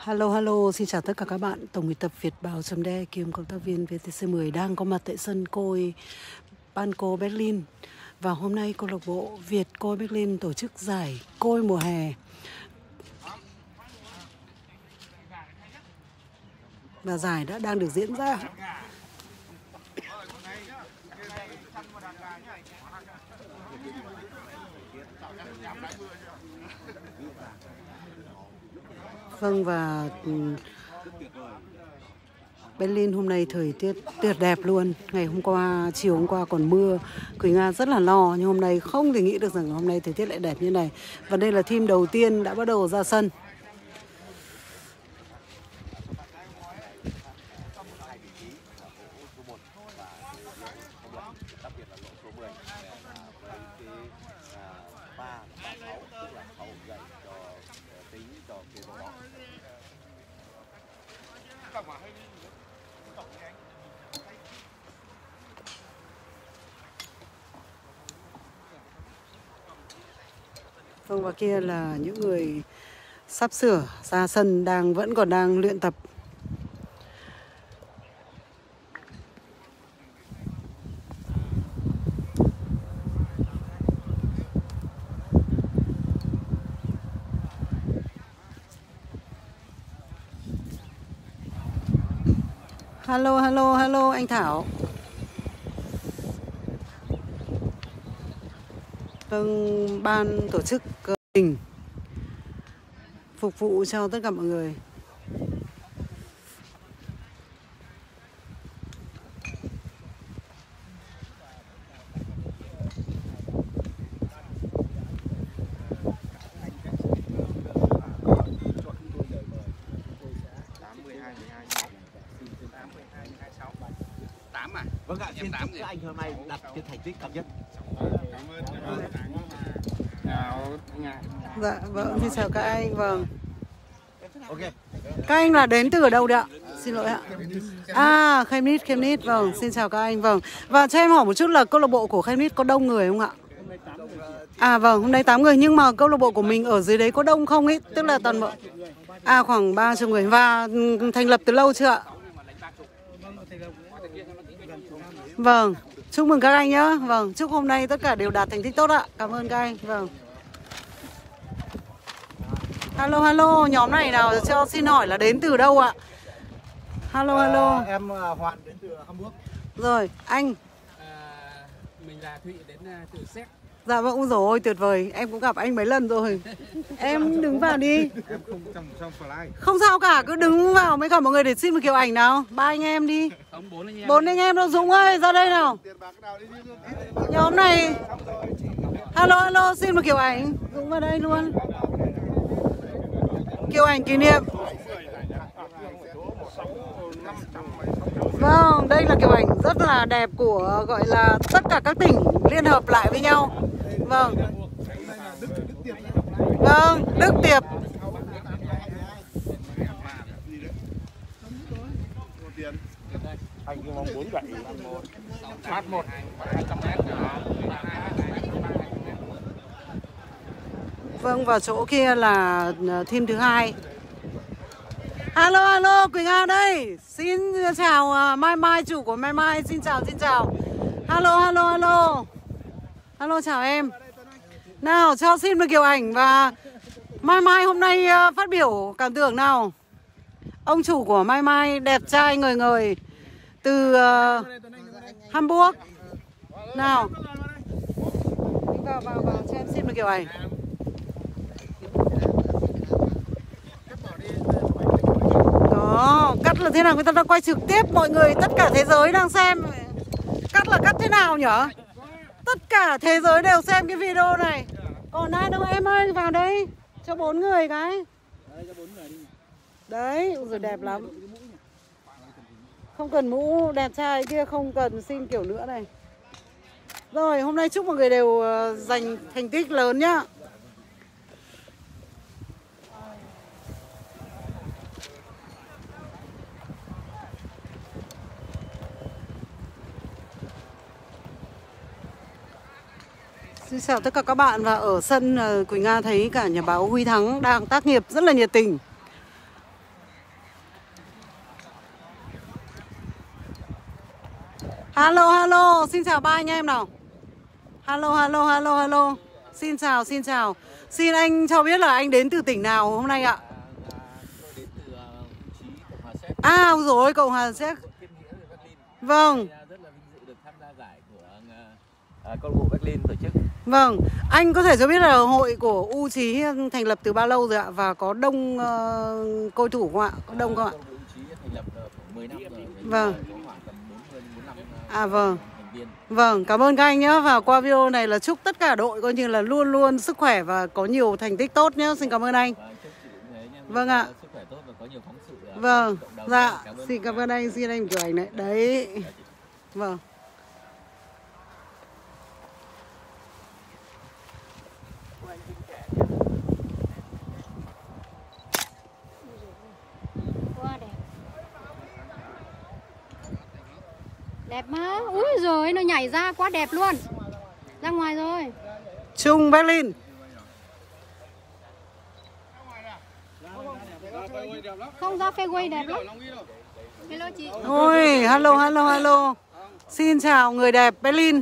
Hello, xin chào tất cả các bạn. Tổng biên tập Việt Báo.de kiêm cộng tác viên VTC10 đang có mặt tại sân côi Pankow Berlin. Và hôm nay câu lạc bộ Việt Côi Berlin tổ chức giải côi mùa hè. Và giải đã đang được diễn ra. Vâng, và Berlin hôm nay thời tiết tuyệt đẹp luôn. Ngày hôm qua, chiều hôm qua còn mưa, Quỳnh Nga rất là lo. Nhưng hôm nay không thể nghĩ được rằng hôm nay thời tiết lại đẹp như này. Và đây là team đầu tiên đã bắt đầu ra sân. Vâng, và kia là những người sắp sửa ra sân vẫn còn đang luyện tập. Hello anh Thảo. Vâng, ban tổ chức mình phục vụ cho tất cả mọi người. Vâng ạ, xin chúc các anh hôm nay đạt cái thành tích cao nhất. Dạ, vâng, xin chào các anh. Vâng. Ok. Các anh là đến từ ở đâu đấy ạ? Xin lỗi ạ. À, Chemnitz, vâng, xin chào các anh. Vâng. Và cho em hỏi một chút là câu lạc bộ của Chemnitz có đông người không ạ? À vâng, hôm nay 8 người, nhưng mà câu lạc bộ của mình ở dưới đấy có đông không ấy? Tức là toàn bộ. À, khoảng 30 người. Và thành lập từ lâu chưa ạ? Vâng, chúc mừng các anh nhé. Vâng, chúc hôm nay tất cả đều đạt thành tích tốt ạ. Cảm ơn các anh. Vâng. Hello, nhóm này nào cho xin hỏi là đến từ đâu ạ? Hello. Em Hoàn đến từ Hamburg. Rồi, anh. Mình là Thụy đến từ Séc. Dạ vâng, ôi dồi ôi, tuyệt vời. Em cũng gặp anh mấy lần rồi. Em đứng vào đi. Em không trong fly. Không sao cả, cứ đứng vào với cả mọi người để xin một kiểu ảnh nào. 3 anh em đi. Không, 4 anh em. 4 anh em đâu, Dũng ơi, ra đây nào. Nhóm này. Hello, xin một kiểu ảnh. Dũng vào đây luôn. Kiểu ảnh kỷ niệm. Vâng, đây là kiểu ảnh rất là đẹp của gọi là tất cả các tỉnh liên hợp lại với nhau. Vâng. Vâng, Đức Tiệp. Anh mong 47 Phát 1 200m. Vâng, vào chỗ kia là team thứ hai. Hello, Quỳnh Nga đây. Xin chào Mai, chủ của Mai. Xin chào. Hello, chào em. Nào, cho xin một kiểu ảnh và Mai hôm nay phát biểu cảm tưởng nào. Ông chủ của Mai đẹp trai ngời từ Hamburg. Nào. Vào cho em xin một kiểu ảnh. Đó, cắt là thế nào, người ta đang quay trực tiếp, mọi người, tất cả thế giới đang xem. Cắt là cắt thế nào nhở? Tất cả thế giới đều xem cái video này. Còn ai đâu em ơi, vào đây. Cho 4 người cái. Đấy, rồi đẹp lắm. Không cần mũ, đẹp trai kia không cần xin kiểu nữa này. Rồi, hôm nay chúc mọi người đều giành thành tích lớn nhá. Xin chào tất cả các bạn. Và ở sân Quỳnh Nga thấy cả nhà báo Huy Thắng đang tác nghiệp rất là nhiệt tình. Hello, hello, xin chào ba anh em nào. Hello, hello, hello, hello. Xin chào, xin chào. Xin anh cho biết là anh đến từ tỉnh nào hôm nay ạ? Tôi đến từ Chí, Cộng hòa Séc. À, ôi dồi ôi, Cộng hòa Séc. Vâng. Rất là vinh dự được tham gia giải của câu lạc bộ Berlin tổ chức. Vâng, anh có thể cho biết là hội của U Chí thành lập từ bao lâu rồi ạ? Và có đông cầu thủ không ạ? Có đông không ạ? Câu lạc bộ U Chí thành lập khoảng 10 năm rồi. Vâng. Có khoảng tầm 45 À vâng. thành viên. Vâng, cảm ơn các anh nhé. Và qua video này là chúc tất cả đội coi như là luôn luôn sức khỏe và có nhiều thành tích tốt nhé. Xin cảm ơn anh. Và chúc chị cũng thế nhé. Vâng ạ. Sức khỏe tốt và có nhiều phóng sự. Vâng, cộng đồng. dạ, Cảm xin cảm ơn anh, xin anh kiểu ảnh này. Đấy. Vâng. Quá đẹp. Đẹp mà. Úi giời, nó nhảy ra quá đẹp luôn. Ra ngoài rồi. Trung Berlin. Không, ra fairway đẹp lắm. Hello chị. Ôi, hello, hello, hello. Xin chào người đẹp Berlin.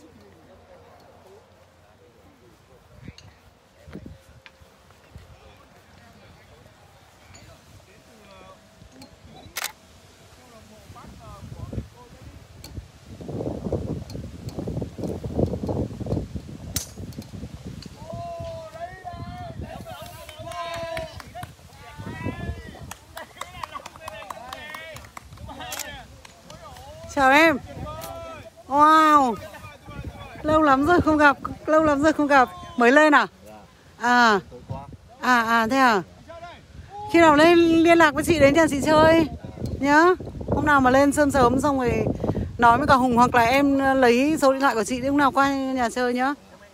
Chào em. Wow. Lâu lắm rồi không gặp, lâu lắm rồi không gặp. Mới lên à? À. Thế à? Khi nào lên liên lạc với chị đến nhà chị chơi nhá. Hôm nào mà lên sớm sớm xong rồi nói với cả Hùng hoặc là em lấy số điện thoại của chị, lúc nào qua nhà chơi nhá.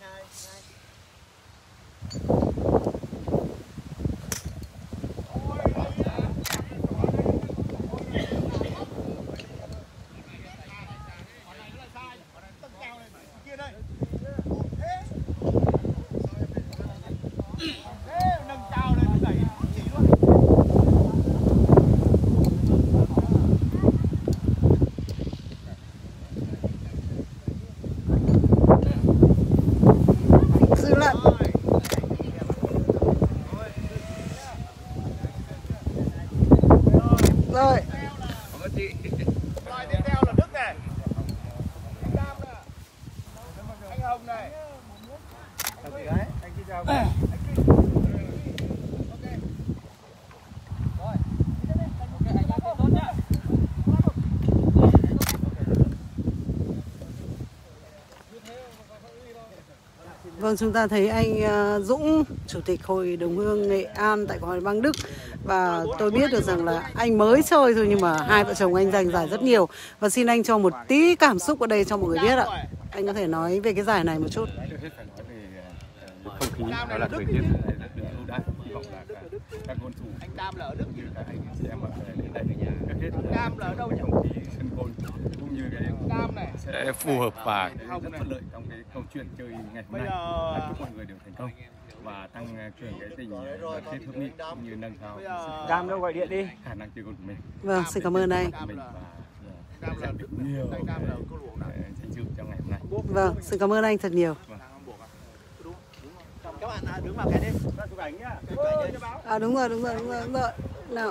Dư lận. Rồi. Rồi tiếp theo là Đức này. Anh Nam này. Anh Hồng này. Chào chị gái. Anh xin chào. Vâng, chúng ta thấy anh Dũng, Chủ tịch Hội Đồng Hương Nghệ An tại Hội bang Đức. Và tôi biết được rằng là anh mới chơi thôi nhưng mà hai vợ chồng anh giành giải rất nhiều. Và xin anh cho một tí cảm xúc ở đây cho mọi người biết ạ. Anh có thể nói về cái giải này một chút. Trước hết phải nói về không khí, đó là thời tiết này rất là ưu đãi. Hy vọng là các cầu thủ anh Tam là ở Đức như các anh chị em ở đến đây trước hết Tam là ở đâu nhỉ? Không khí sân côn cũng như cái Tam này sẽ phù hợp và rất thuận lợi trong cái câu chuyện chơi ngày hôm nay. Chúc mọi người đều thành công và tăng cường cái tình đoàn kết hữu nghị cũng như nâng cao Tam đâu gọi điện đi khả năng chơi gôn của mình. Vâng, xin cảm ơn anh. Và được nhiều thành tựu trong ngày hôm nay. Vâng, xin cảm ơn anh thật nhiều. Các bạn đứng vào cái đi, chụp ảnh nhá. À đúng rồi. Nào.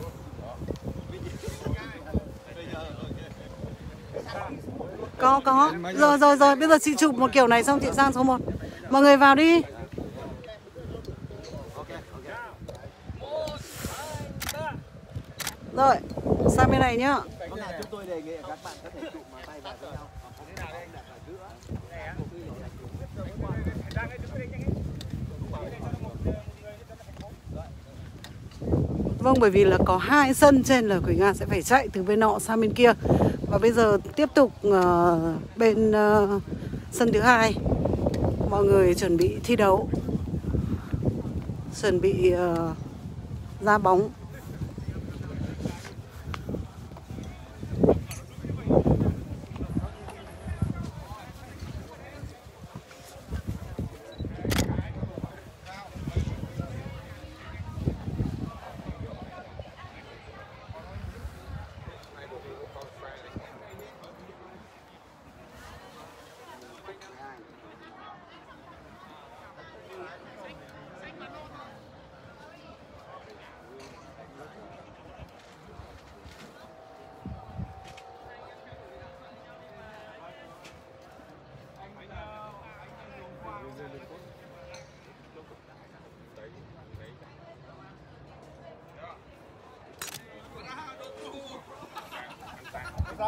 Có. Rồi, bây giờ chị chụp một kiểu này xong chị sang số 1. Mọi người vào đi. Rồi, sang bên này nhá. Chúng tôi đề nghị các bạn có thể chụp tay vào với nhau. Vâng, bởi vì là có 2 sân trên là Quỳnh Nga sẽ phải chạy từ bên nọ sang bên kia. Và bây giờ tiếp tục bên sân thứ 2. Mọi người chuẩn bị thi đấu, chuẩn bị ra bóng.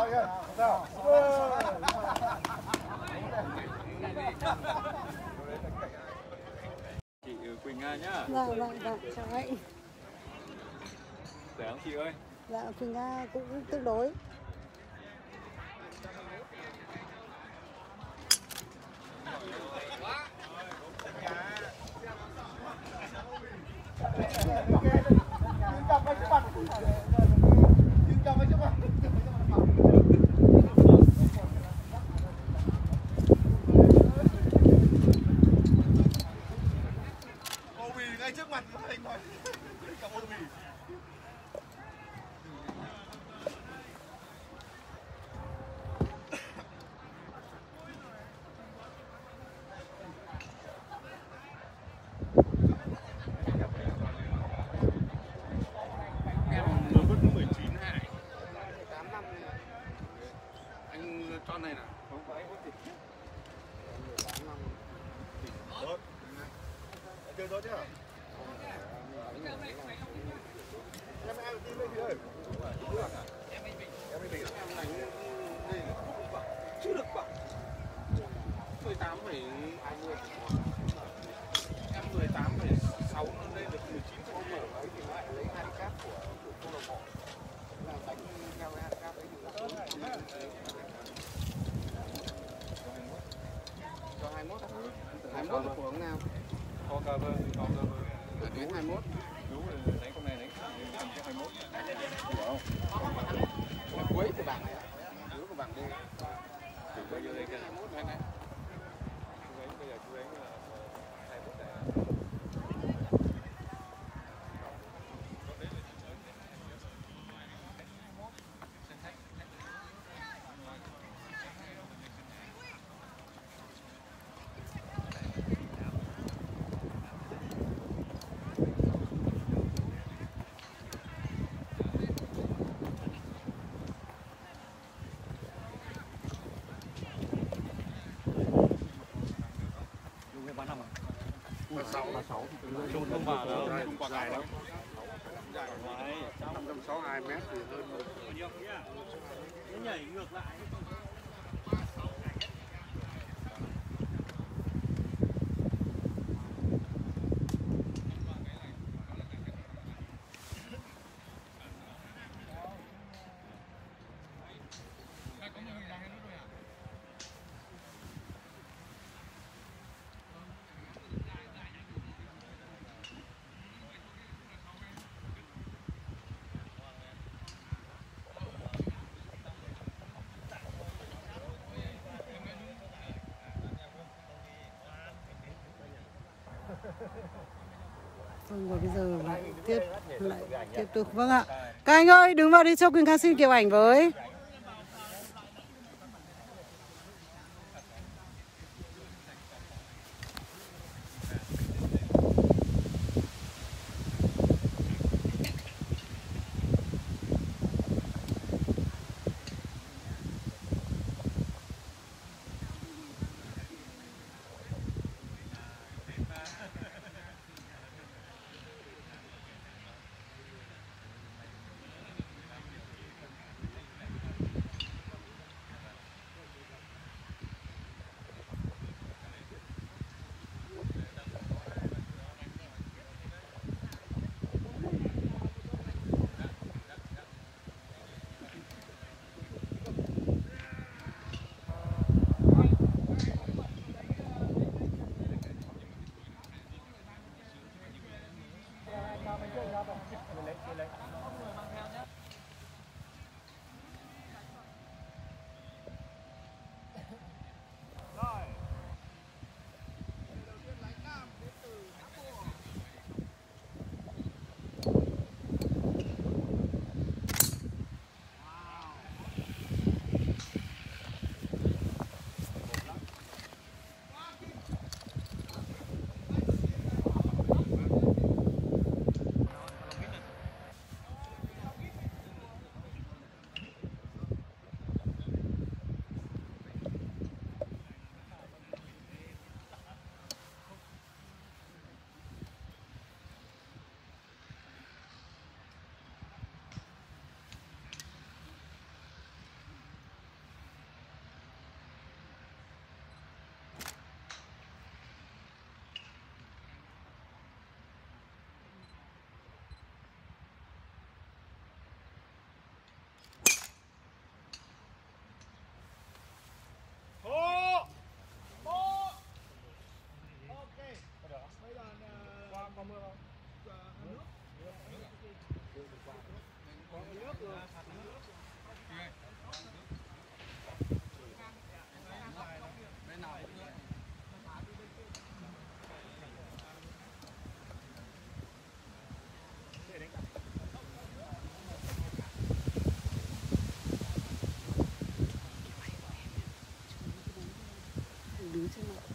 Chị Quỳnh Nga nhá. Dạ, chào anh. Rẻ không chị ơi? Dạ, Quỳnh Nga cũng tương đối. Ngay trước mặt anh nói. Cầm ô bì. Anh cho này nào. Không phải có thịt. Tốt. Chưa tốt chứ? Em đi lên ơi. Em đi chưa được bảo 18,20 em 18,6 nó lên được 19 không mở thì lại lấy handicap của câu lạc bộ là đánh theo cái handicap đấy cho 21 là của ông nào Có cover. đến 21 Đúng rồi, đánh con này đánh cầm cái 21. Hiểu không? là cuối của bảng này cuối của bảng D Bây giờ đây cái 21 này này bây giờ chú đánh là 21 này. Chung không vào đâu, chung quả cải đâu. 562 mét thì hơn Nó nhảy ngược lại. Vâng, và bây giờ lại tiếp tục. Vâng ạ. Các anh ơi, đứng vào đi cho Quỳnh Nga xin kiểu ảnh với. Đứng trên mặt.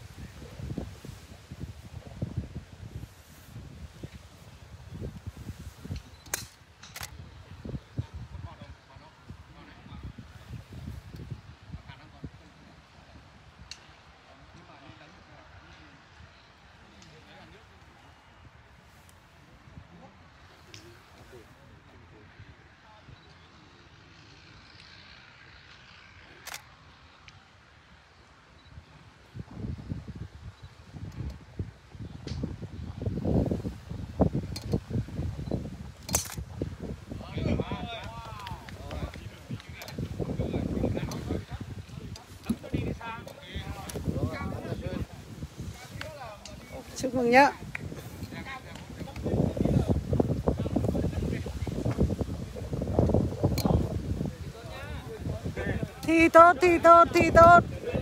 Chúc mừng nhá. Thi tốt, thi tốt, thi tốt.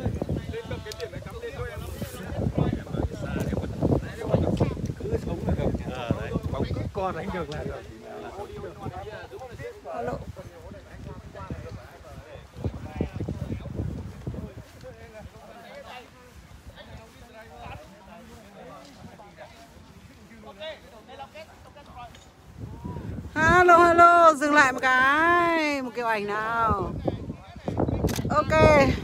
Con đánh được là được. Alo. Hello, hello, dừng lại một cái, một kiểu ảnh nào. Ok.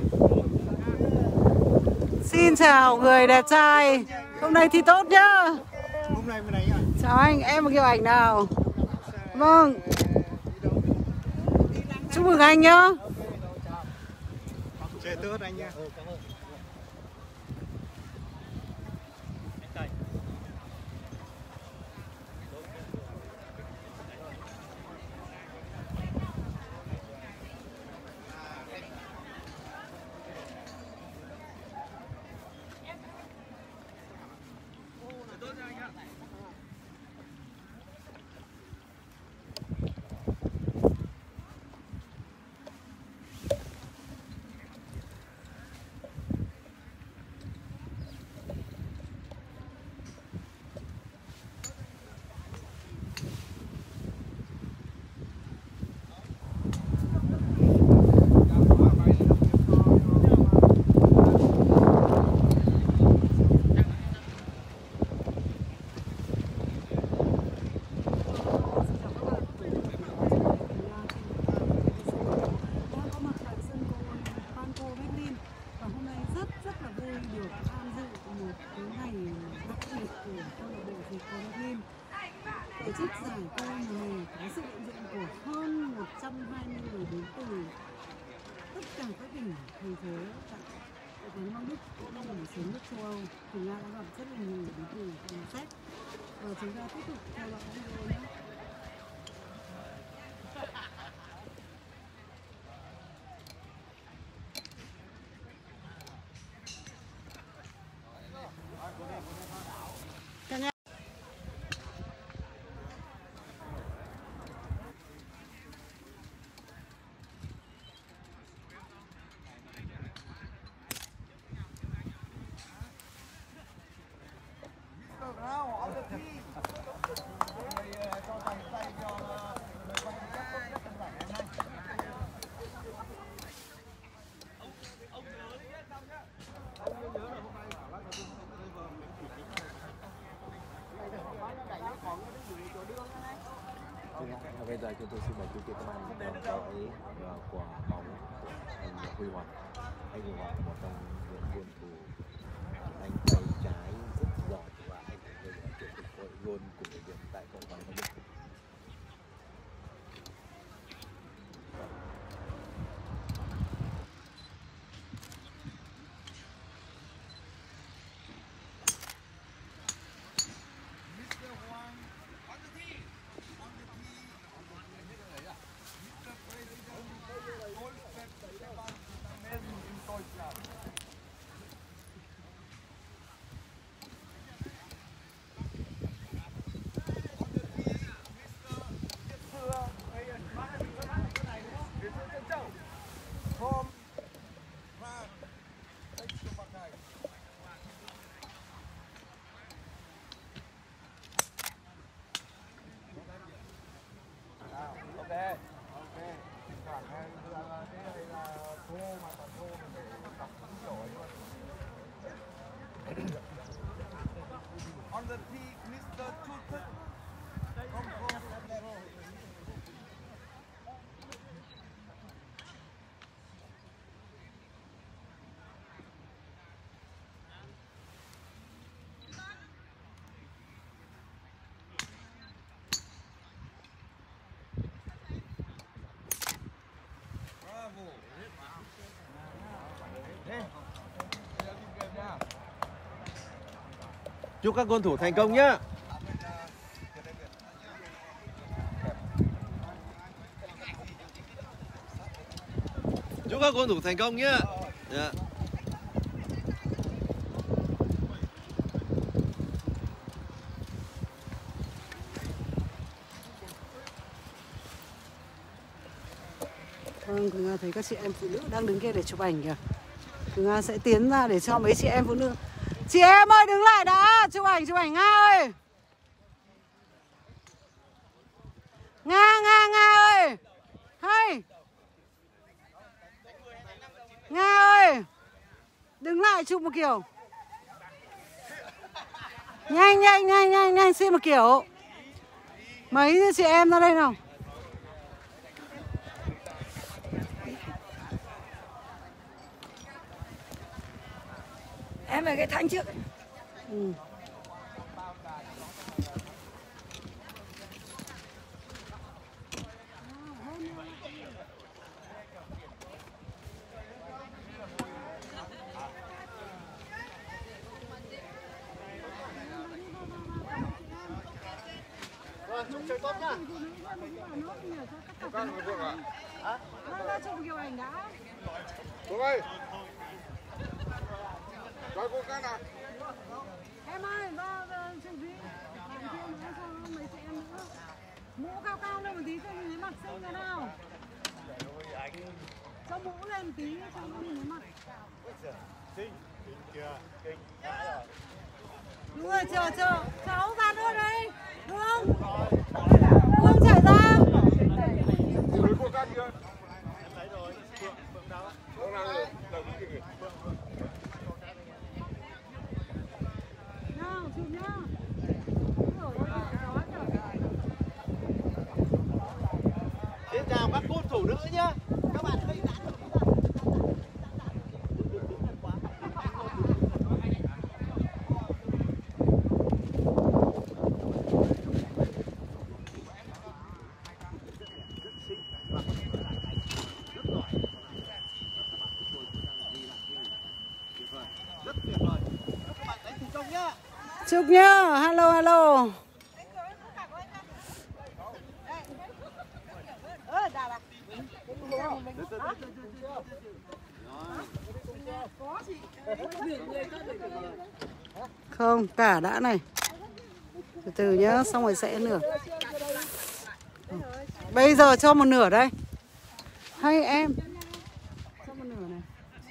Xin chào người đẹp trai. Hôm nay thi tốt nhá. Hôm nay mới đánh à? Chào anh, em một kiểu ảnh nào. Vâng. Chúc mừng anh nhá. Chơi tốt anh nha. Tổ chức giải câu này có sự hiện diện của hơn 120 người đến từ tất cả các tỉnh, thành phố tại Quán Long Đức cũng như là một số nước châu Âu. Thì Nga đã gặp rất là nhiều đến từ phòng sách và chúng ta tiếp tục theo dõi video nhé. Bây giờ chúng tôi xin mời quý vị các bạn theo dõi quả bóng của anh Huy Hoàng. Anh Huy Hoàng là một trong những game thủ, anh tay trái rất giỏi và anh là chủ tịch hội gôn của người Việt tại Cộng hòa Liên bang Đức. Chúc các gôn thủ thành công nhá. Chúc các gôn thủ thành công nhá. Dạ. Vâng, Cường Nga thấy các chị em phụ nữ đang đứng kia để chụp ảnh kìa. Cường Nga sẽ tiến ra để cho mấy chị em phụ nữ. Chị em ơi đứng lại đã, chụp ảnh Nga ơi. Nga ơi. Hay. Nga ơi. Đứng lại chụp một kiểu. Nhanh xin một kiểu. Mấy chị em ra đây nào. Em ở cái thanh trước. Ừ. Chúc chơi tốt nhá. Ra chụp kiểu ảnh đã. Cô ơi. Rồi cô cái nào? Em ơi, ra chuẩn bị. Bạn kia nữa cho mấy chị em nữa. Mũ cao lên một tí cho nhìn thấy mặt xinh thế nào. Cho mũ lên một tí cho nó nhìn thấy mặt. Xinh kìa, kinh. Đúng rồi, chờ. Cháu ra nữa đây. Đúng không? Chạy ra. Rồi cô cái kia. Em thấy rồi. Phượng đâu? Phượng nào rồi? Đâu cái kia. Nào, chụp nhá. Xin chào các gôn thủ nữ nhá. Các bạn hơi giãn một chút. Chúc nhá. Hello. Không, cả đã này. Từ từ nhá, xong rồi sẽ nửa. Bây giờ cho một nửa đây. Hay em. Cho một nửa này.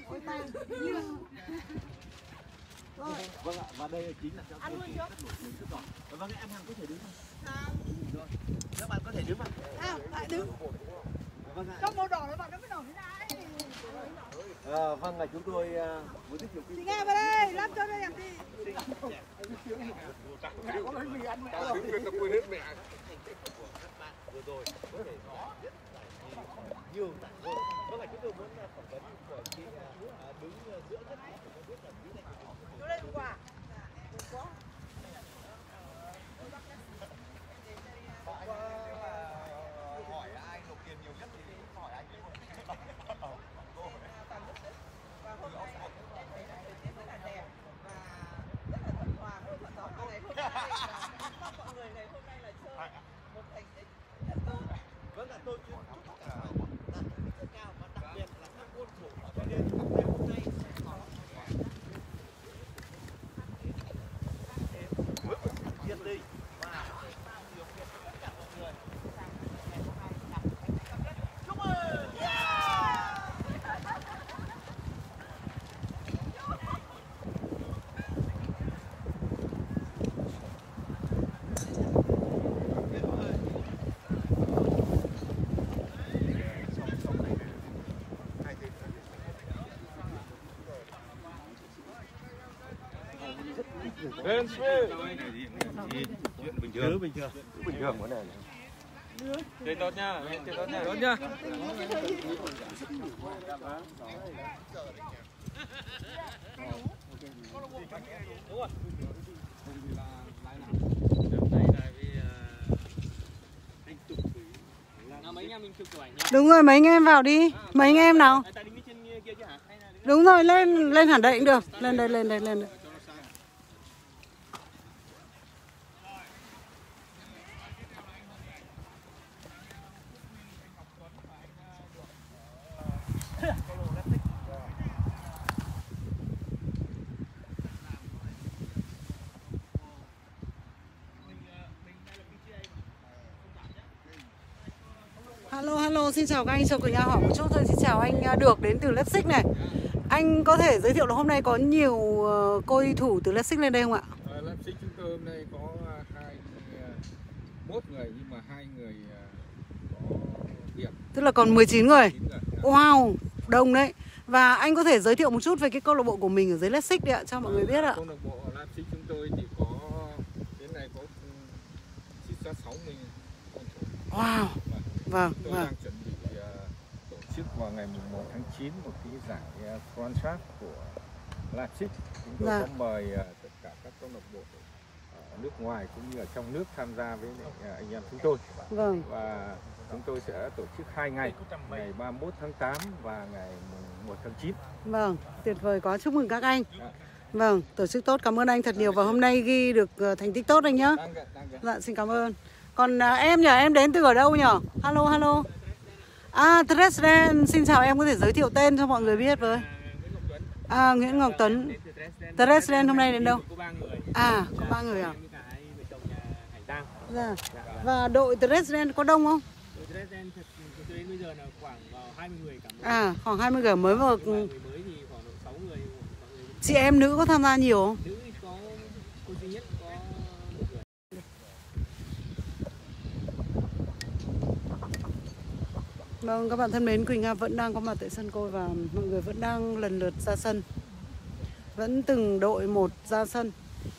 Vâng ạ, và đây chính là cho cô chú cắt nổi mình chút giỏi. Vâng, em Hằng có thể đứng không? Rồi. Các bạn có thể đứng không? Lại đứng. Vâng ạ. Trong màu đỏ nó bảo nó mới nổi thế này. Vâng ạ, chúng tôi muốn giới thiệu Chị nghe vào đây, làm cho đây làm gì? Tao đứng người ta quên hết mẹ. vừa rồi có thể nói rất là nhiều tảng rồi. Vâng ạ, chúng tôi muốn phỏng vấn của chị đứng giữa nhất không biết là quý này Vô đây quả. Hỏi ai nộp tiền nhiều nhất thì hỏi anh ấy. Vâng ạ, tôi chúc tất cả các bạn đạt thành tích cao và đặc biệt là các gôn thủ ở bên đây ngày hôm nay sẽ có nhiệt tình và điều kiện tất cả mọi người. Chúc mừng! Lên Chuyện bình thường. Bình thường vấn đề này. Chơi tốt nha, chơi tốt nha. Tốt nha. Đúng rồi, mấy anh em vào đi. Mấy anh em nào. Đúng rồi, lên hẳn đây cũng được. Lên đây. Hello, xin chào các anh, chào cả nhà, hỏi một chút thôi. Xin chào anh Được đến từ Leipzig này. Anh có thể giới thiệu là hôm nay có nhiều cầu thủ từ Leipzig lên đây không ạ? Leipzig chúng tôi hôm nay có 21 người nhưng mà 2 người có điểm. Tức là còn 19 người. Wow, đông đấy. Và anh có thể giới thiệu một chút về cái câu lạc bộ của mình ở dưới Leipzig đi ạ, cho mọi người biết ạ. Câu lạc bộ Leipzig chúng tôi thì có đến nay có chỉ có 60 cầu thủ. Wow. Vâng, Tôi đang chuẩn bị tổ chức vào ngày 1 tháng 9 một cái giải Freundschaft của Leipzig. Chúng tôi có mời tất cả các câu lạc bộ ở nước ngoài cũng như ở trong nước tham gia với anh em chúng tôi. Vâng. Và chúng tôi sẽ tổ chức 2 ngày, ngày 31 tháng 8 và ngày 1 tháng 9. Vâng, tuyệt vời quá, chúc mừng các anh. Vâng, tổ chức tốt, cảm ơn anh thật nhiều. Và hôm nay ghi được thành tích tốt anh nhá. Dạ, xin cảm ơn. Còn em nhỉ, em đến từ ở đâu nhỉ? Hello. À, Dresden, xin chào, em có thể giới thiệu tên cho mọi người biết với. À, Nguyễn Ngọc Tuấn. Dresden hôm nay đến đâu? À, có 3 người à? Dạ. Và đội Dresden có đông không? Đội Dresden đến bây giờ là khoảng 20 người cả. À, khoảng 20 người mới vào. Người mới thì khoảng độ 6 người. Chị em nữ có tham gia nhiều không? Nữ có cô duy nhất có 1 người. Vâng, các bạn thân mến, Quỳnh Nga vẫn đang có mặt tại sân Côi và mọi người vẫn đang lần lượt ra sân. Vẫn từng đội một ra sân.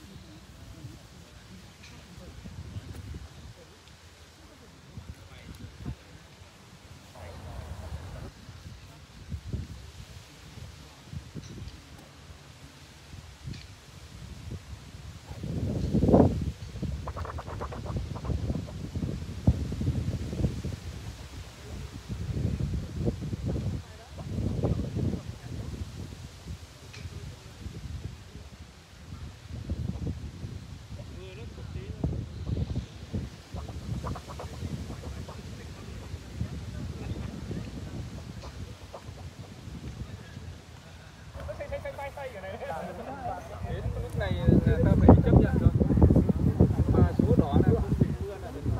Đến lúc này ta phải chấp nhận rồi. Mà số đỏ là không bị mưa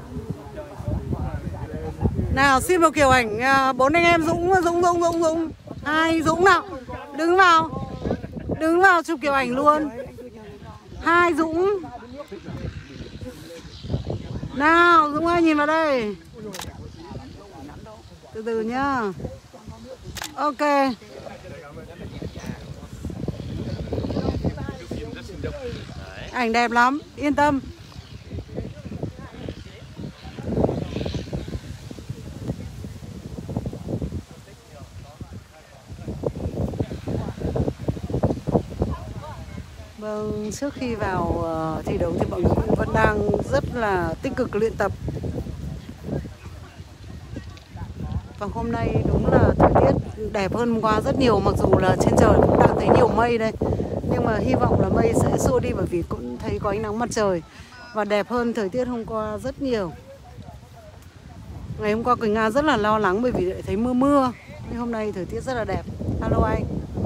là Nào, xin một kiểu ảnh 4 anh em Dũng. Hai Dũng nào. Đứng vào chụp kiểu ảnh luôn. Hai Dũng. Nào, Dũng ơi nhìn vào đây. Từ từ nhá. Ok. Ảnh đẹp lắm, yên tâm. Vâng, trước khi vào thi đấu thì mọi người cũng vẫn đang rất là tích cực luyện tập. Và hôm nay đúng là thời tiết đẹp hơn hôm qua rất nhiều, mặc dù là trên trời cũng đang thấy nhiều mây đây. Nhưng mà hy vọng là mây sẽ xua đi bởi vì cũng thấy có ánh nắng mặt trời. Và đẹp hơn thời tiết hôm qua rất nhiều. Ngày hôm qua Quỳnh Nga rất là lo lắng bởi vì lại thấy mưa. Nhưng hôm nay thời tiết rất là đẹp. Hello anh.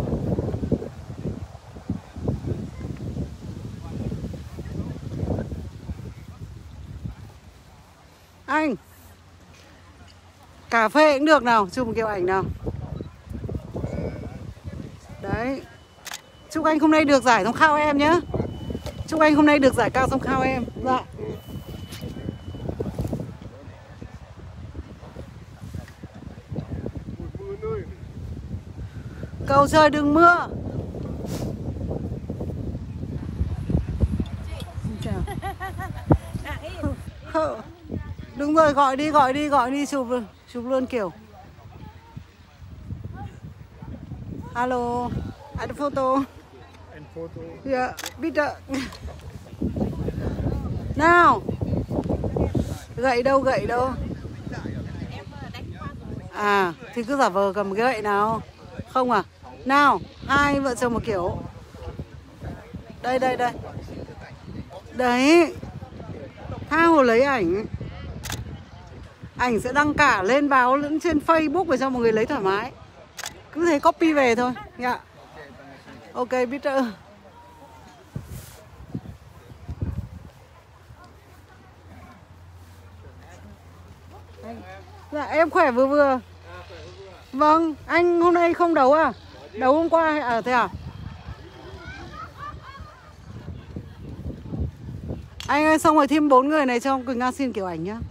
Anh cà phê cũng được nào, chụp một kiểu ảnh nào. Đấy. Chúc anh hôm nay được giải thống khao em nhé. Chúc anh hôm nay được giải cao thống khao em. Dạ. Cầu trời đừng mưa. Xin chào. Đúng rồi, gọi đi chụp luôn kiểu. Hello, ada foto. Ya, bitte. Nào. Gậy đâu. À, thì cứ giả vờ cầm cái gậy nào. Không à? Nào, hai vợ chồng một kiểu. Đây. Đấy. Tha hồ lấy ảnh. Ảnh sẽ đăng cả lên báo lẫn trên Facebook để cho mọi người lấy thoải mái. Cứ thế copy về thôi. Dạ. Ok, bitte. Dạ em khỏe vừa vừa. Vâng, anh hôm nay không đấu à? Đấu hôm qua à thế à? Anh ơi, xong rồi thêm 4 người này cho Quỳnh Nga xin kiểu ảnh nhá.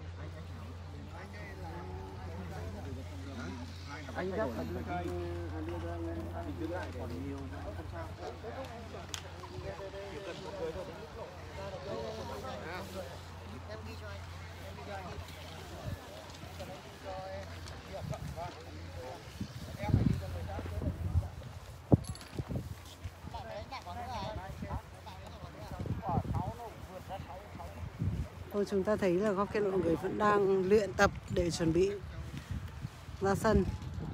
Thôi chúng ta thấy là có cái lượng người vẫn đang luyện tập để chuẩn bị ra sân.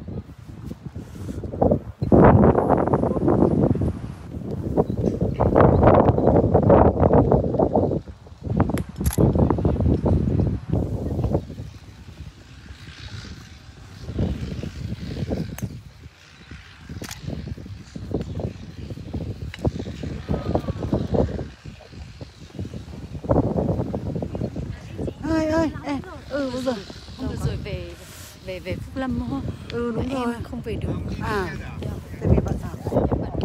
Bây giờ Hôm vừa rồi về Phúc Lâm đúng không? đúng mà rồi. em không về được. À, tại vì bạn Thảo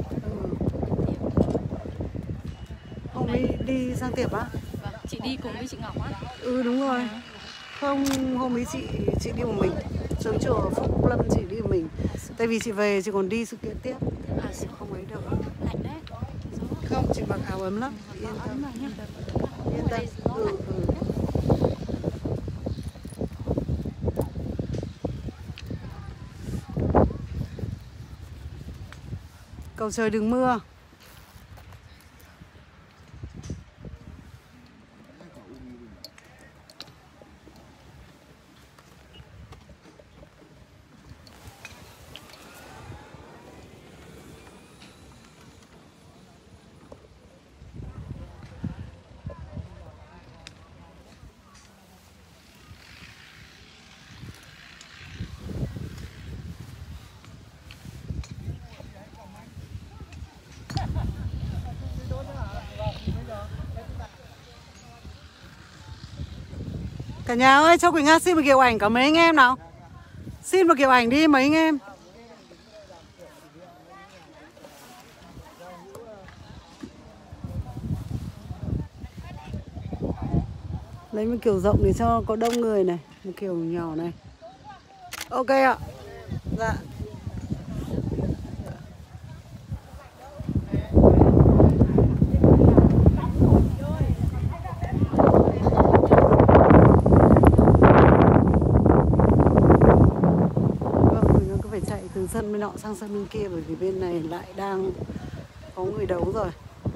hôm ấy đi sang tiệp á? Vâng, chị đi cùng với chị Ngọc á. Đúng rồi. Không, hôm ấy chị đi một mình. Sớm chùa Phúc Lâm chị đi một mình. Tại vì chị về chị còn đi sự kiện tiếp. Không ấy đâu. Lạnh đấy. Không, chị mặc áo ấm lắm. Yên tâm. Yên tâm. Cầu trời đừng mưa. Cả nhà ơi, cho Quỳnh Nga xin một kiểu ảnh cả mấy anh em nào. Xin một kiểu ảnh đi mấy anh em. Lấy một kiểu rộng để cho có đông người này. Một kiểu nhỏ này. Ok ạ. Dạ. Từ sân bên nọ sang sân bên kia, bởi vì bên này lại đang có người đấu rồi.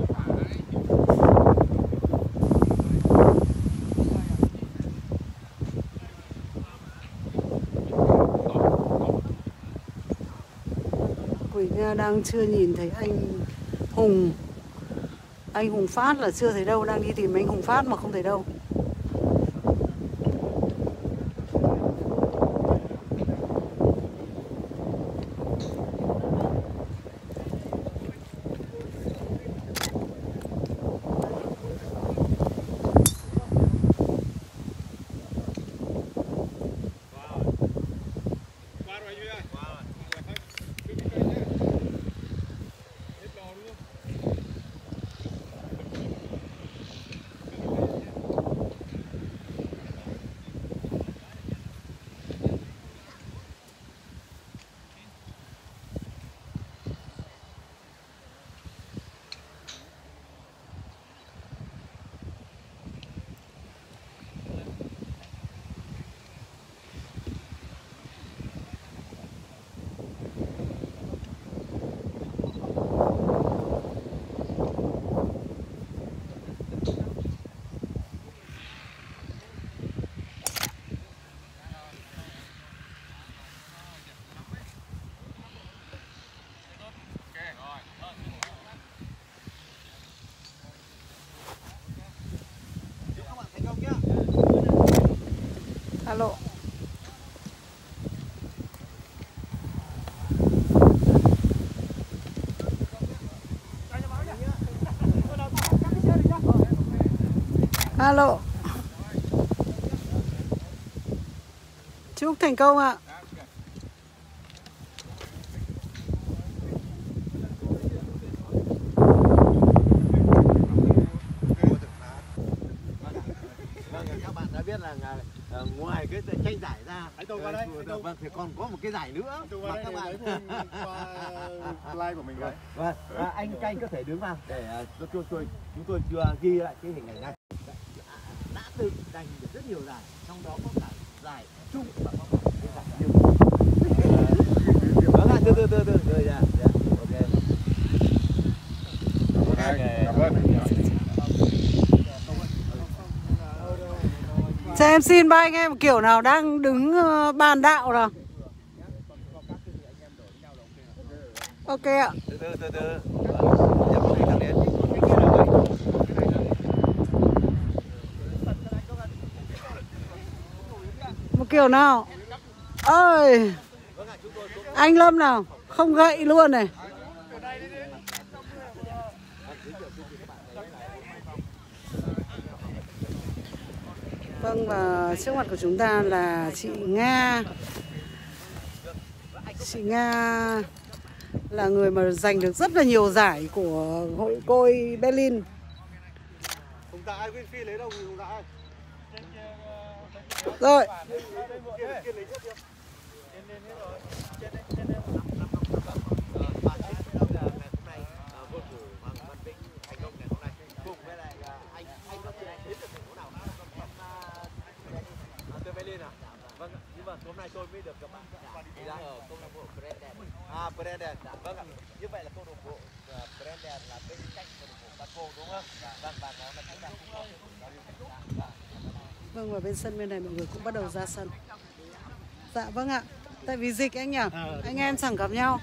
Quỳnh Nga đang chưa nhìn thấy anh Hùng. Anh Hùng Phát là chưa thấy đâu, đang đi tìm anh Hùng Phát mà không thấy đâu. Alo. Alo. Chúc thành công ạ. Các bạn đã biết là ngoài cái tranh giải ra vâng, thì còn có một cái giải nữa mà các bạn Like của mình rồi. Vâng, anh Canh có thể đứng vào để chúng tôi chưa ghi lại cái hình ảnh này. Đã từng giành được rất nhiều giải, trong đó có cả giải chung và có cả cái giải riêng. Vâng ạ, từ dạ, ok. Cảm ơn. Cho em xin ba anh em kiểu nào đang đứng bàn đạo nào. Ok ạ. Từ. Một kiểu nào. Ơi. Anh Lâm nào, không gậy luôn này. Vâng, và trước mặt của chúng ta là chị Nga. Chị Nga là người mà giành được rất là nhiều giải của hội côi Berlin. Rồi. Vâng, nhưng mà hôm nay tôi mới được gặp bạn ở câu lạc bộ Branden. Branden, vâng ạ. Như vậy là câu lạc bộ Branden là bên cạnh câu lạc bộ Baco đúng không? Vâng, bạn nói là các bạn cũng có. Vâng, và bên sân bên này mọi người cũng bắt đầu ra sân. Dạ vâng ạ. Tại vì dịch anh nhỉ? Anh em chẳng gặp nhau.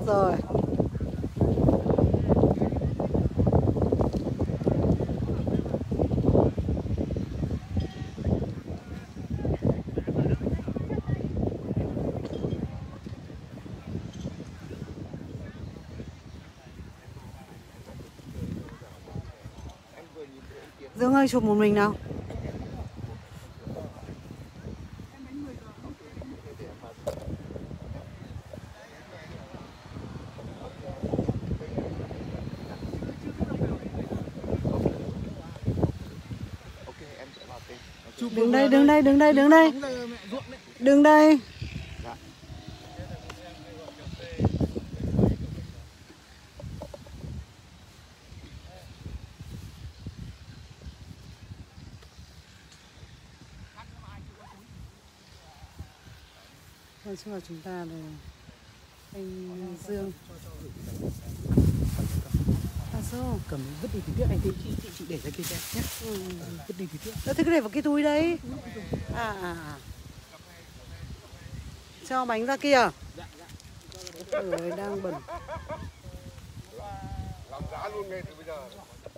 rồi. Dương ơi, chụp một mình nào. Đứng đây, đứng đây, đứng đây, đứng đây. Đứng đây. Nói chung là chúng ta là anh Dương. Cầm vứt đi tí tiếp anh chị để ra kia cho nhé. Vứt đi tí tiếp. Thế cứ để vào cái túi đấy. Cho bánh ra kia. Ôi, đang bẩn. Làm giá luôn ngay từ bây giờ.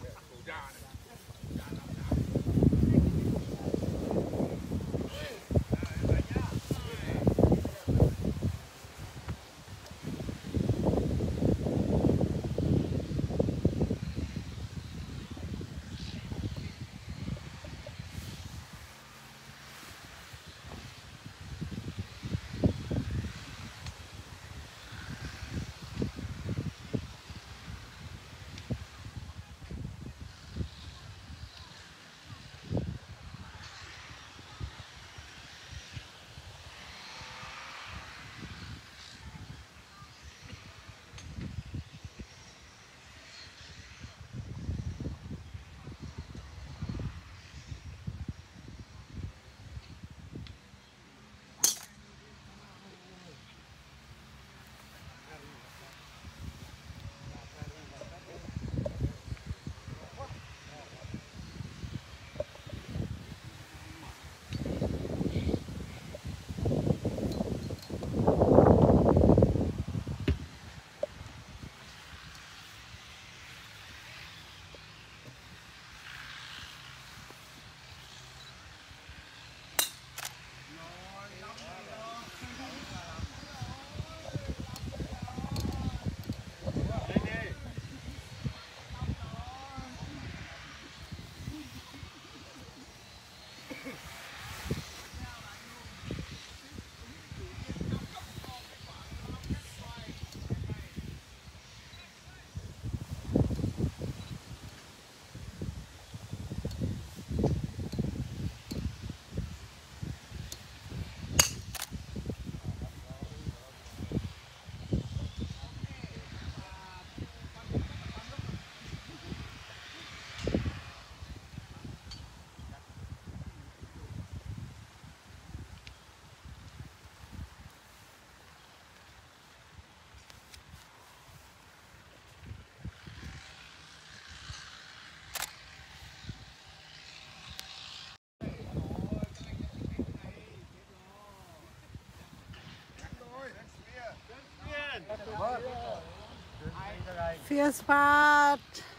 Phía Spat.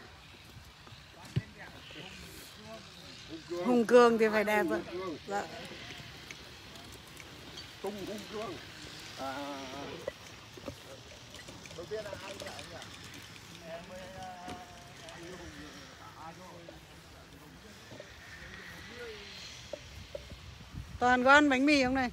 Hùng Cường thì phải đẹp rồi. Dạ. Hùng Cường. Đầu tiên là ai nhỉ? Em với Toàn có ăn bánh mì không này?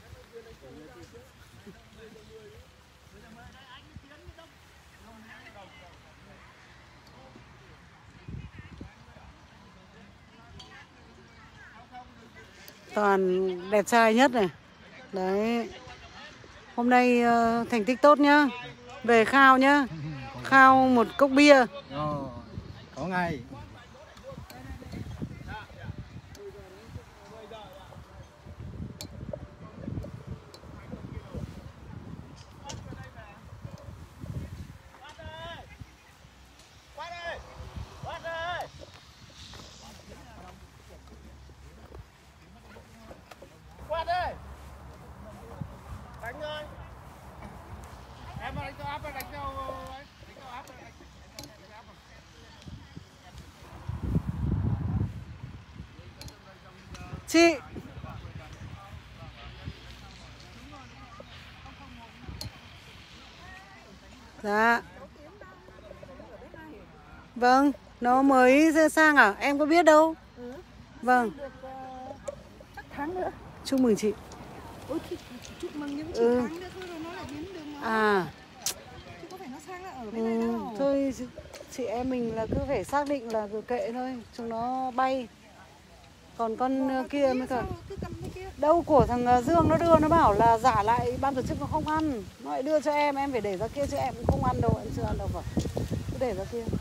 Toàn đẹp trai nhất này. Đấy. Hôm nay thành tích tốt nhá. Về khao nhá. Khao một cốc bia. Có ngày. Chị dạ. Vâng, nó mới sang à? Em có biết đâu. Vâng. Tháng nữa. Chúc mừng chị. Ôi, chúc mừng những tháng nữa thôi rồi nó lại biến đường nó. À. Chứ có phải nó sang là ở bên này đâu. Thôi chị em mình là cứ phải xác định là cứ kệ thôi, chúng nó bay. Còn con kia mới cả. Đâu của thằng Dương nó đưa, nó bảo là giả lại ban tổ chức nó không ăn. Nó lại đưa cho em phải để ra kia chứ em cũng không ăn đâu, em chưa ăn đâu mà. Cứ để ra kia.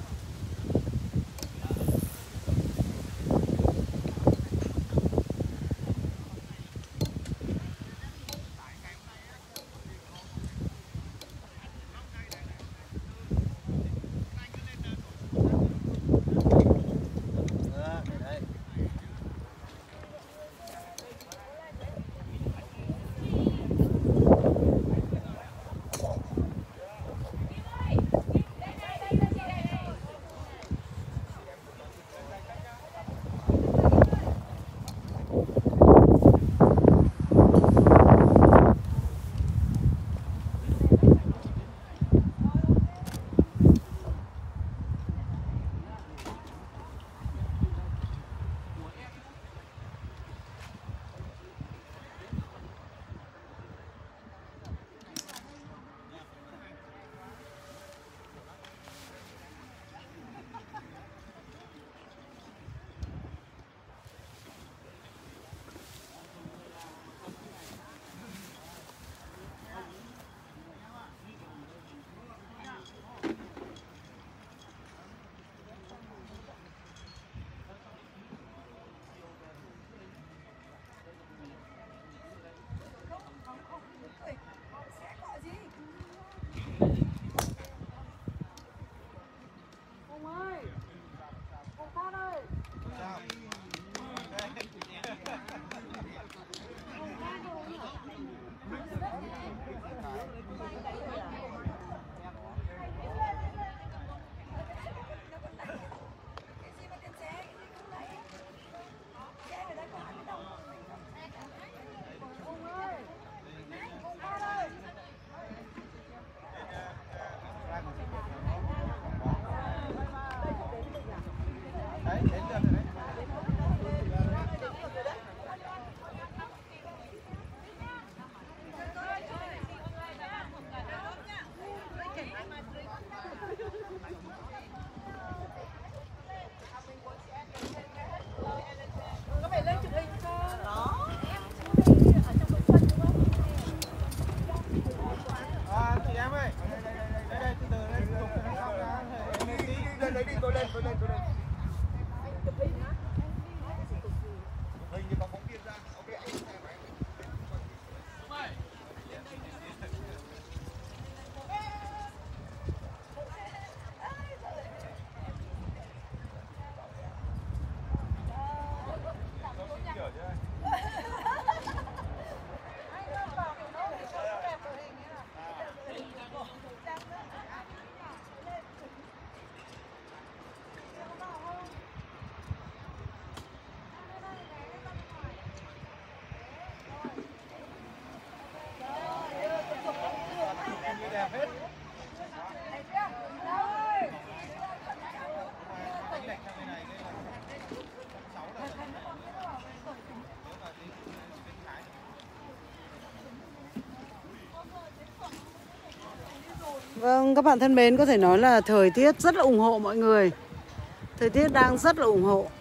Vâng, các bạn thân mến, có thể nói là thời tiết rất là ủng hộ mọi người. Thời tiết đang rất là ủng hộ.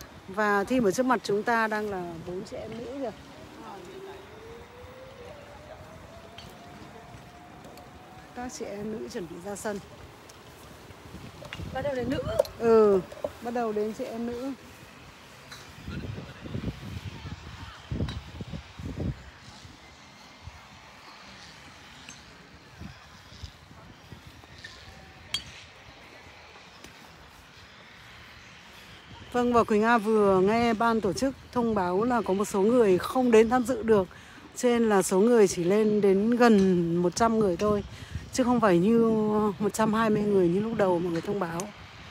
Và Thim ở trước mặt chúng ta đang là 4 chị em nữ kìa. Các chị em nữ chuẩn bị ra sân. Bắt đầu đến nữ. Bắt đầu đến chị em nữ. Vâng, và Quỳnh A vừa nghe ban tổ chức thông báo là có một số người không đến tham dự được, cho nên là số người chỉ lên đến gần 100 người thôi. chứ không phải như 120 người như lúc đầu mọi người thông báo.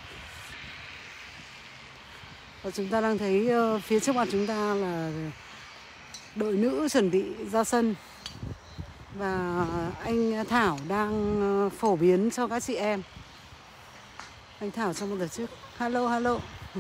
Và chúng ta đang thấy phía trước mặt chúng ta là đội nữ chuẩn bị ra sân. Và anh Thảo đang phổ biến cho các chị em. Anh Thảo trong một tổ chức. Hello, hello.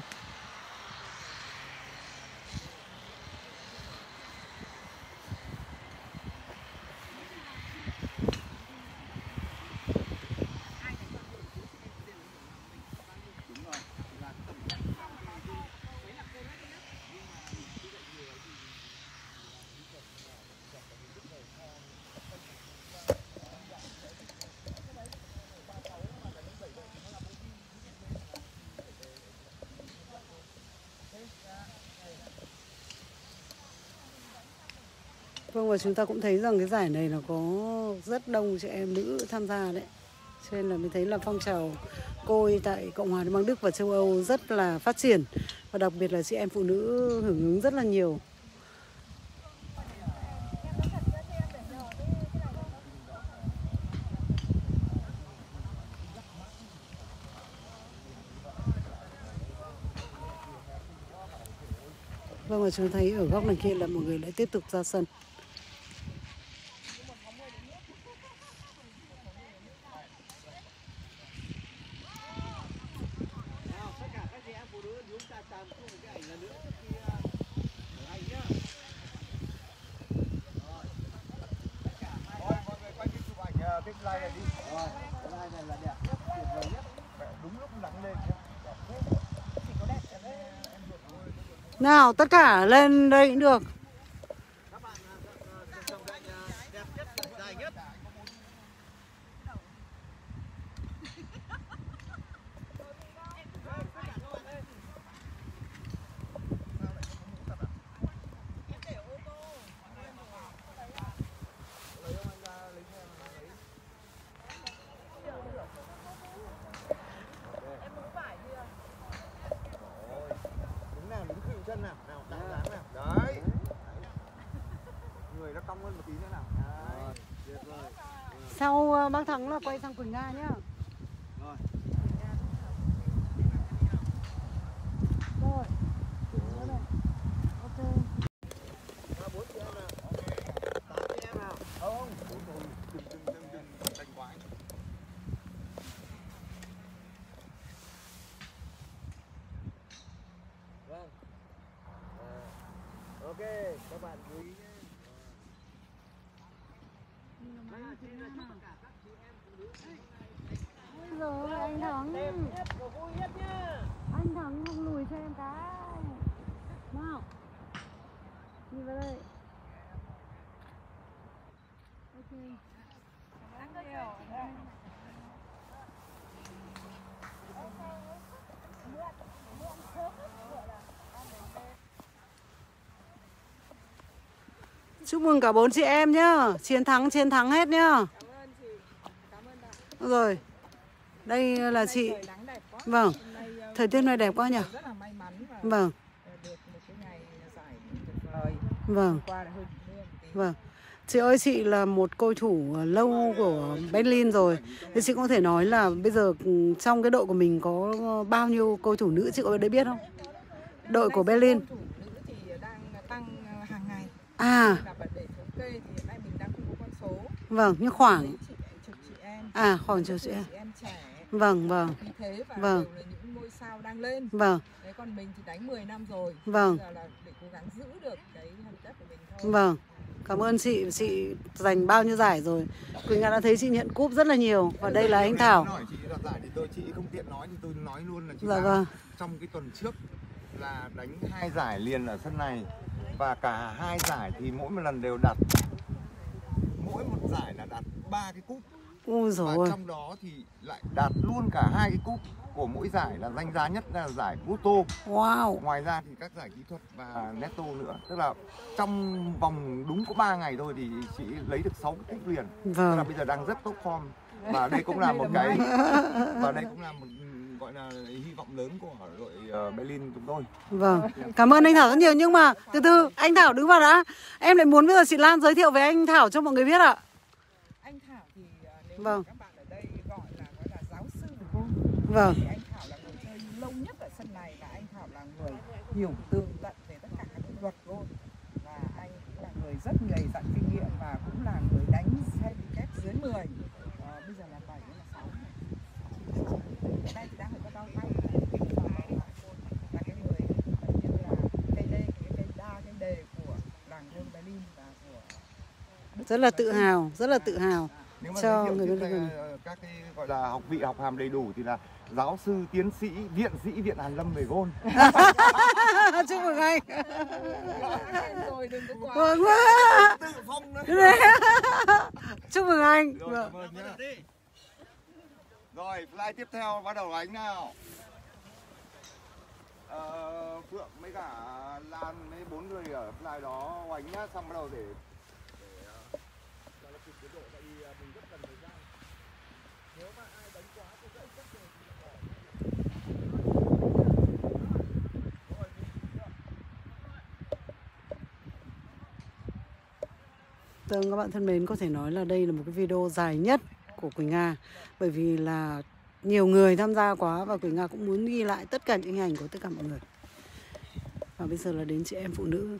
Vâng, và chúng ta cũng thấy rằng cái giải này nó có rất đông chị em nữ tham gia đấy. Cho nên là mình thấy là phong trào côi tại Cộng hòa Liên bang Đức và châu Âu rất là phát triển. Và đặc biệt là chị em phụ nữ hưởng ứng rất là nhiều. Vâng, và chúng thấy ở góc này kia là một người lại tiếp tục ra sân. Nào, tất cả lên đây cũng được. Sau bác Thắng là quay sang Quỳnh Nga nhá. Rồi. Rồi. Ok. 4 chị em nào. 8 chị em nào. Không. Đừng đánh quái. Vâng. Ok, các bạn chú ý nhé. Ôi giời ơi, anh Thắng. Anh Thắng không lùi cho em cái. Nào. Nhìn vào đây. Ok. Chúc mừng cả 4 chị em nhá. Chiến thắng hết nhá. Cảm ơn chị. Cảm ơn bạn. Rồi. Đây là chị. Vâng. Thời tiết này đẹp quá nhỉ. Rất là may mắn và vâng. Được một cái ngày giải tuyệt vời. Vâng. Vâng. Chị ơi, chị là một cầu thủ lâu của Berlin rồi. Thì chị có thể nói là bây giờ trong cái đội của mình có bao nhiêu cầu thủ nữ chị có đấy biết không? Đội của Berlin. Cầu thủ nữ thì đang tăng hàng ngày. À. Để thống kê thì hiện nay mình đang không có con số. Vâng, nhưng khoảng chục chị em. À, khoảng chục chị em. Chị em trẻ. Vâng, vâng. Vì thế và vâng. Đều là những ngôi sao đang lên. Vâng. Đấy, còn mình thì đánh 10 năm rồi. Vâng. Bây giờ là để cố gắng giữ được cái hầm đất của mình thôi. Vâng. Cảm ơn chị giành bao nhiêu giải rồi. Quỳnh Nga đã thấy chị nhận cúp rất là nhiều. Và đây là anh Thảo. Hỏi chị đoạt giải thì chị không tiện nói thì tôi nói luôn là chị dạ vâng. Trong cái tuần trước là đánh 2 giải liền ở sân này. Và cả 2 giải thì mỗi một lần đều đặt. Mỗi một giải là đặt 3 cái cúp. Ôi dồi ôi. Và trong đó thì lại đạt luôn cả 2 cái cúp của mỗi giải, là danh giá nhất là giải Gusto. Wow. Ngoài ra thì các giải kỹ thuật và Netto nữa. Tức là trong vòng đúng có 3 ngày thôi thì chị lấy được 6 cái cúp liền. Vâng. Tức là bây giờ đang rất top form. Và đây cũng là một cái và đây cũng là một gọi là hy vọng lớn của đội Berlin chúng tôi. Vâng. Cảm ơn anh Thảo rất nhiều. Nhưng mà từ từ anh Thảo đứng vào đã. Em lại muốn bây giờ chị Lan giới thiệu về anh Thảo cho mọi người biết ạ. Anh Thảo thì nếu Vâng. Các bạn ở đây gọi là giáo sư. Vâng. Thì anh Thảo là người chơi lâu nhất ở sân này, là anh Thảo là người hiểu tường tận về tất cả các luật gôn, và anh cũng là người rất dày dặn kinh nghiệm và cũng là người đánh handicap dưới 10. Bây giờ là 7 là 6 này. Cái này thì đang phải có đau tay là cái người như là cây đê, cái đa cái đề của làng gôn Berlin và của Rất là tự hào, rất là tự hào. Nếu mà Cho giới người thiệu bên các cái gọi là học vị học hàm đầy đủ thì là giáo sư, tiến sĩ, viện sĩ Viện Hàn Lâm về gôn. Chúc mừng anh. rồi đừng có quá. Vâng. Tự phong nữa. Chúc mừng anh. Rồi, cảm ơn nhá. Rồi, fly tiếp theo bắt đầu đánh nào. Phượng mấy cả Lan mấy 4 người ở fly đó oánh nhá, xong bắt đầu để Vâng, các bạn thân mến, có thể nói là đây là một cái video dài nhất của Quỳnh Nga, bởi vì là nhiều người tham gia quá và Quỳnh Nga cũng muốn ghi lại tất cả những hình ảnh của tất cả mọi người. Và bây giờ là đến chị em phụ nữ.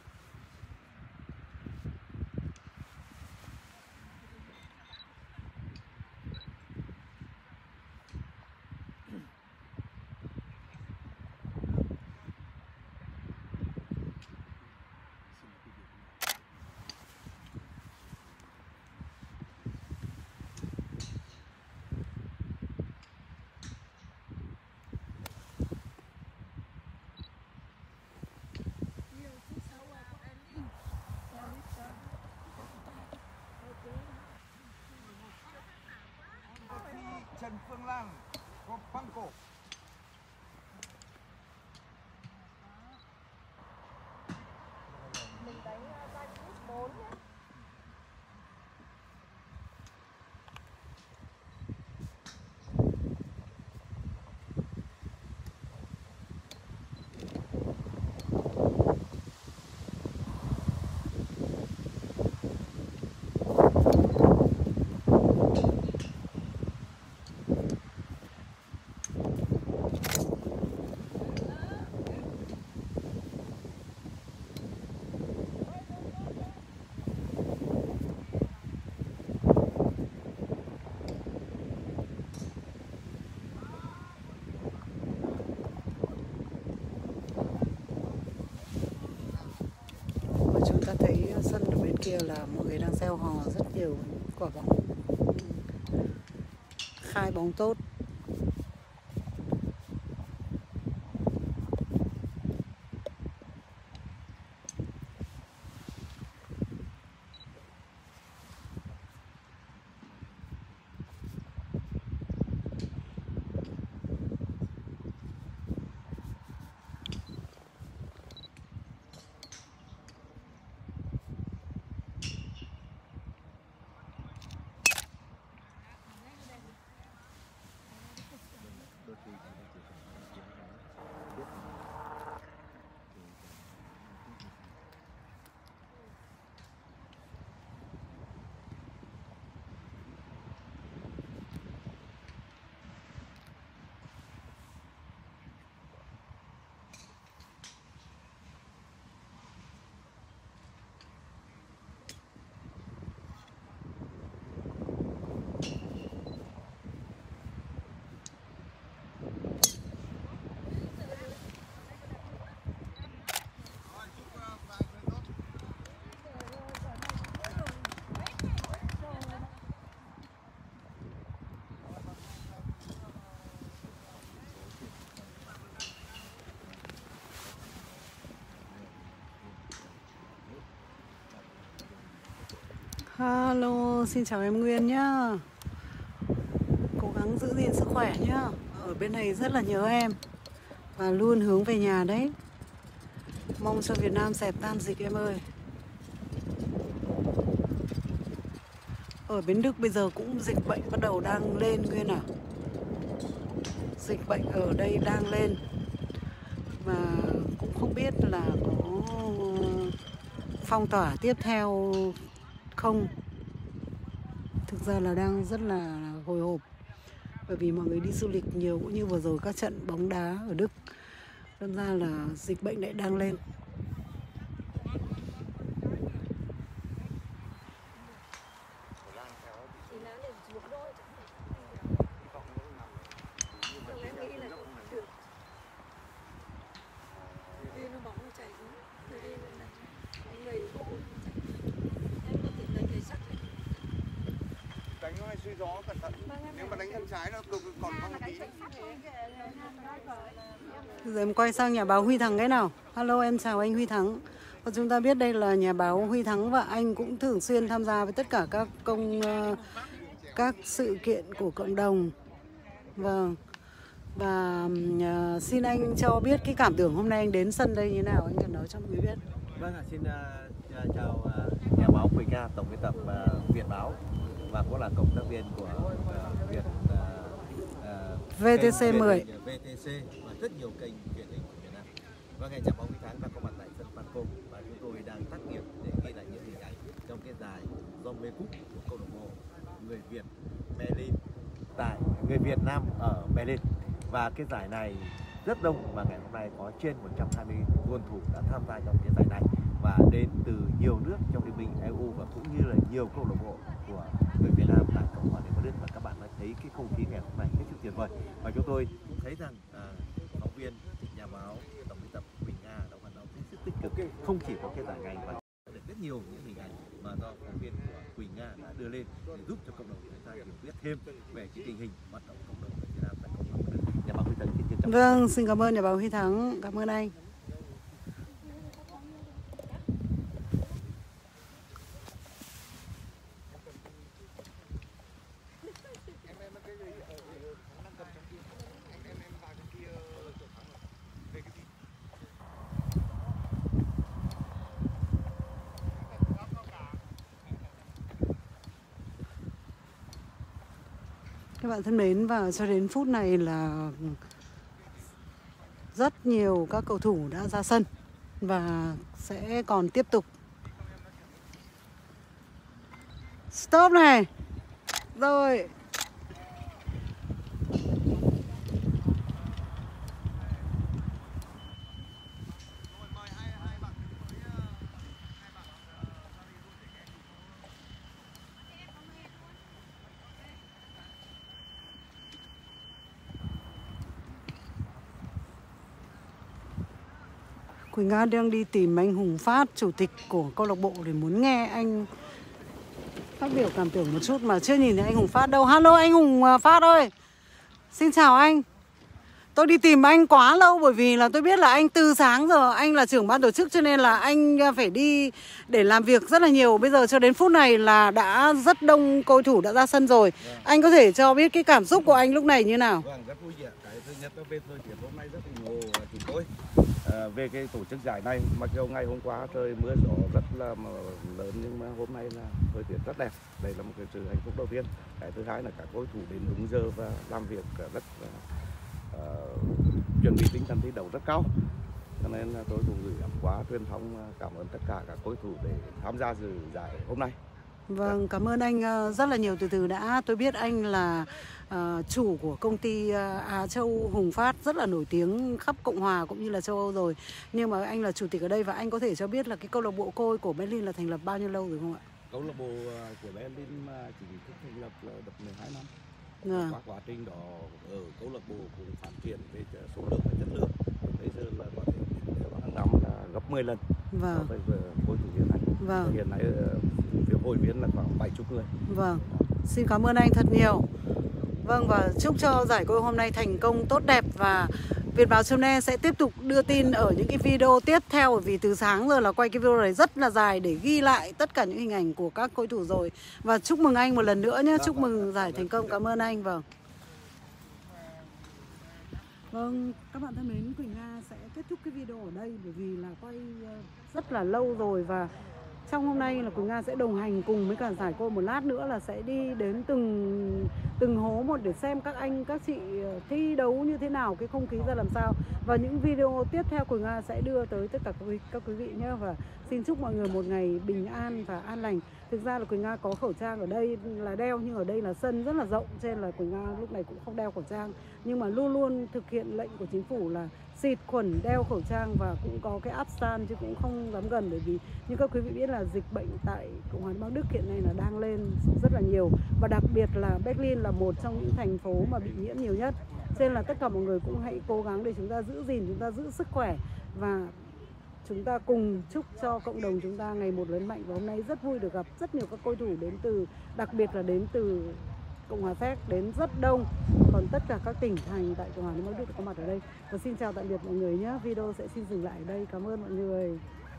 Trần Phương Lan có băng cổ. Mình đánh giai phút 4 nhé. Chúng ta thấy sân ở bên kia là mọi người đang gieo hò rất nhiều quả bóng, khai bóng tốt. Hello, xin chào em Nguyên nhá. Cố gắng giữ gìn sức khỏe nhá. Ở bên này rất là nhớ em và luôn hướng về nhà đấy. Mong cho Việt Nam dẹp tan dịch em ơi. Ở bên Đức bây giờ cũng dịch bệnh bắt đầu đang lên Nguyên à. Dịch bệnh ở đây đang lên. Và cũng không biết là có phong tỏa tiếp theo không. Thực ra là đang rất là hồi hộp, bởi vì mọi người đi du lịch nhiều, cũng như vừa rồi các trận bóng đá ở Đức. Đâm ra là dịch bệnh lại đang lên. Đánh nó hay suy gió cẩn thận. Nếu mà đánh thân trái nó còn không tí. Giờ em quay sang nhà báo Huy Thắng cái nào. Hello, em chào anh Huy Thắng. Và chúng ta biết đây là nhà báo Huy Thắng, và anh cũng thường xuyên tham gia với tất cả các sự kiện của cộng đồng. Vâng. Và xin anh cho biết cái cảm tưởng hôm nay anh đến sân đây như nào, anh cần nói cho mọi người biết. Vâng ạ, xin chào nhà báo Quỳnh Nga, tổng biên tập Việt Báo và cũng là cộng tác viên của VTC 10. VTC và rất nhiều kênh truyền hình của Việt Nam. Và ngày chào báo Huy Thắng đã có mặt tại sân Phan Công, và chúng tôi đang tác nghiệp để ghi lại những hình ảnh trong cái giải do mê cúp của câu lạc bộ người Việt Berlin tại người Việt Nam ở Berlin. Và cái giải này rất đông, và ngày hôm nay có trên 120 golf thủ đã tham gia trong cái giải này, và đến từ nhiều nước trong Liên minh EU và cũng như là nhiều câu lạc bộ của người Việt Nam tại Cộng hòa Liên bang Đức. Và các bạn đã thấy cái không khí ngày hôm nay hết sức tuyệt vời, và chúng tôi thấy rằng phóng viên, nhà báo, tổng biên tập Quỳnh Nga đã hoạt động hết sức tích cực, không chỉ có cái giải này mà được rất nhiều những hình ảnh mà do phóng viên của Quỳnh Nga đã đưa lên để giúp cho cộng đồng chúng ta hiểu biết thêm về cái tình hình hoạt động cộng đồng Việt Nam tại Cộng hòa Liên bang Đức. Nhà báo Huy Thắng xin trân trọng. Vâng, xin cảm ơn nhà báo Huy Thắng, cảm ơn anh. Các bạn thân mến, và cho đến phút này là rất nhiều các cầu thủ đã ra sân và sẽ còn tiếp tục. Stop này. Rồi. Quỳnh Nga đang đi tìm anh Hùng Phát, chủ tịch của câu lạc bộ, để muốn nghe anh phát biểu cảm tưởng một chút mà chưa nhìn thấy anh Hùng Phát đâu. Hello anh Hùng Phát ơi. Xin chào anh. Tôi đi tìm anh quá lâu, bởi vì là tôi biết là anh từ sáng giờ anh là trưởng ban tổ chức, cho nên là anh phải đi để làm việc rất là nhiều. Bây giờ cho đến phút này là đã rất đông cầu thủ đã ra sân rồi. Anh có thể cho biết cái cảm xúc của anh lúc này như nào? Vâng, rất vui vẻ. Cái thứ nhất là bên thời tiết hôm nay rất ủng hộ chúng tôi về cái tổ chức giải này. Mặc dù ngày hôm qua trời mưa gió rất là lớn, nhưng mà hôm nay là thời tiết rất đẹp. Đây là một cái sự hạnh phúc đầu tiên. Cái thứ hai là các cầu thủ đến đúng giờ và làm việc rất chuẩn bị tinh thần thi đấu rất cao, cho nên là tôi cũng gửi gắm quá truyền thông cảm ơn tất cả các cầu thủ để tham gia dự giải hôm nay. Vâng, cảm ơn anh rất là nhiều. Từ từ đã, tôi biết anh là chủ của công ty Á Châu Hùng Phát rất là nổi tiếng khắp Cộng hòa cũng như là châu Âu rồi, nhưng mà anh là chủ tịch ở đây, và anh có thể cho biết là cái câu lạc bộ Côi của Berlin là thành lập bao nhiêu lâu rồi không ạ? Câu lạc bộ của Berlin mà chỉ thức thành lập là được 12 năm. Qua quá trình đó ở câu lạc bộ cũng phát triển về số lượng và chất lượng. Bây giờ là có thể hàng năm là gấp 10 lần so với cầu thủ hiện nay. Hiện nay việc hội viên là khoảng 70 người. Vâng, xin cảm ơn anh thật nhiều. Vâng, và chúc cho giải Côi hôm nay thành công tốt đẹp, và Việt Báo.net sẽ tiếp tục đưa tin ở những cái video tiếp theo, bởi vì từ sáng giờ là quay cái video này rất là dài để ghi lại tất cả những hình ảnh của các cầu thủ rồi. Và chúc mừng anh một lần nữa nhé, chúc mừng giải thành công. Cảm ơn anh. Vâng, các bạn thân mến, Quỳnh Nga sẽ kết thúc cái video ở đây, bởi vì là quay rất là lâu rồi, và trong hôm nay là Quỳnh Nga sẽ đồng hành cùng với cả giải Côi. Một lát nữa là sẽ đi đến từng hố một để xem các anh các chị thi đấu như thế nào, cái không khí ra làm sao. Và những video tiếp theo Quỳnh Nga sẽ đưa tới tất cả các quý vị nhé. Và xin chúc mọi người một ngày bình an và an lành. Thực ra là Quỳnh Nga có khẩu trang ở đây là đeo, nhưng ở đây là sân rất là rộng, cho nên là Quỳnh Nga lúc này cũng không đeo khẩu trang. Nhưng mà luôn luôn thực hiện lệnh của chính phủ là xịt khuẩn, đeo khẩu trang và cũng có cái áp stand chứ cũng không dám gần, bởi vì như các quý vị biết là dịch bệnh tại Cộng hòa Liên bang Đức hiện nay là đang lên rất là nhiều, và đặc biệt là Berlin là một trong những thành phố mà bị nhiễm nhiều nhất. Cho nên là tất cả mọi người cũng hãy cố gắng để chúng ta giữ gìn, chúng ta giữ sức khỏe và chúng ta cùng chúc cho cộng đồng chúng ta ngày một lớn mạnh. Và hôm nay rất vui được gặp rất nhiều các cầu thủ đến từ, đặc biệt là đến từ Cộng hòa Séc đến rất đông. Còn tất cả các tỉnh thành tại Cộng hòa Liên bang Đức có mặt ở đây. Và xin chào tạm biệt mọi người nhé. Video sẽ xin dừng lại ở đây. Cảm ơn mọi người.